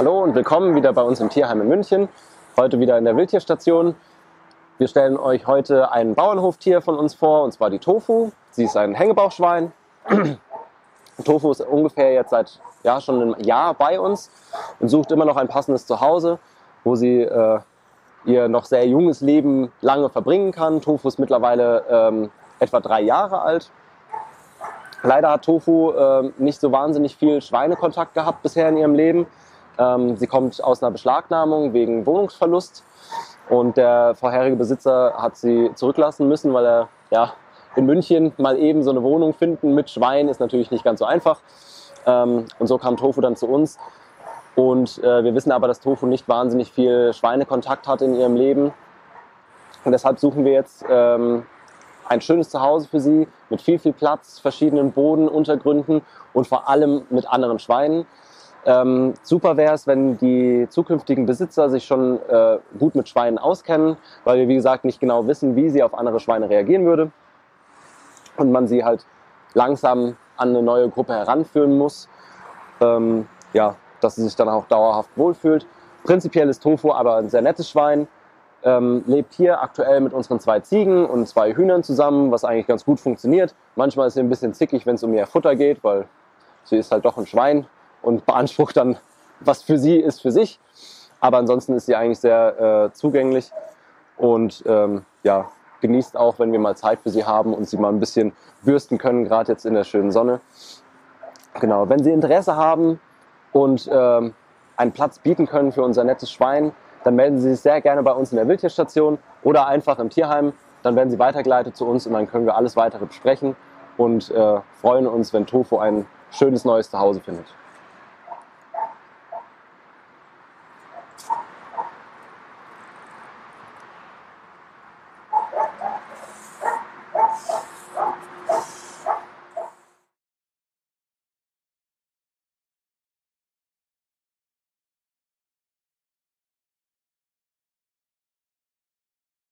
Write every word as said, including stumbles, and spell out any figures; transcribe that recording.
Hallo und willkommen wieder bei uns im Tierheim in München. Heute wieder in der Wildtierstation. Wir stellen euch heute ein Bauernhoftier von uns vor, und zwar die Tofu. Sie ist ein Hängebauchschwein. Tofu ist ungefähr jetzt seit ja, schon einem Jahr bei uns und sucht immer noch ein passendes Zuhause, wo sie äh, ihr noch sehr junges Leben lange verbringen kann. Tofu ist mittlerweile ähm, etwa drei Jahre alt. Leider hat Tofu äh, nicht so wahnsinnig viel Schweinekontakt gehabt bisher in ihrem Leben. Ähm, sie kommt aus einer Beschlagnahmung wegen Wohnungsverlust und der vorherige Besitzer hat sie zurücklassen müssen, weil er ja, in München mal eben so eine Wohnung finden mit Schwein ist natürlich nicht ganz so einfach. Ähm, und so kam Tofu dann zu uns. Und äh, wir wissen aber, dass Tofu nicht wahnsinnig viel Schweinekontakt hat in ihrem Leben. Und deshalb suchen wir jetzt ähm, ein schönes Zuhause für sie mit viel, viel Platz, verschiedenen Bodenuntergründen und vor allem mit anderen Schweinen. Ähm, super wäre es, wenn die zukünftigen Besitzer sich schon äh, gut mit Schweinen auskennen, weil wir, wie gesagt, nicht genau wissen, wie sie auf andere Schweine reagieren würde. Und man sie halt langsam an eine neue Gruppe heranführen muss, ähm, ja, dass sie sich dann auch dauerhaft wohlfühlt. Prinzipiell ist Tofu aber ein sehr nettes Schwein, ähm, lebt hier aktuell mit unseren zwei Ziegen und zwei Hühnern zusammen, was eigentlich ganz gut funktioniert. Manchmal ist sie ein bisschen zickig, wenn es um ihr Futter geht, weil sie ist halt doch ein Schwein und beansprucht dann, was für sie ist, für sich. Aber ansonsten ist sie eigentlich sehr äh, zugänglich und ähm, ja, genießt auch, wenn wir mal Zeit für sie haben und sie mal ein bisschen bürsten können, gerade jetzt in der schönen Sonne. Genau, wenn Sie Interesse haben und ähm, einen Platz bieten können für unser nettes Schwein, dann melden Sie sich sehr gerne bei uns in der Wildtierstation oder einfach im Tierheim. Dann werden Sie weitergeleitet zu uns und dann können wir alles weitere besprechen und äh, freuen uns, wenn Tofu ein schönes neues Zuhause findet.